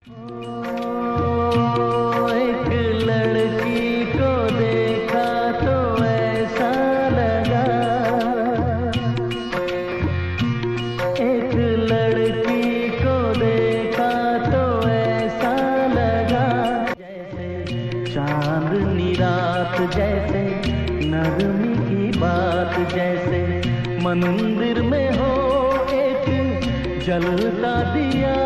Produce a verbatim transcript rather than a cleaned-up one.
एक लड़की को देखा तो ऐसा लगा, एक लड़की को देखा तो ऐसा लगा, जैसे चांदनी रात, जैसे नरमी की बात, जैसे मंदिर में हो एक जलता दिया।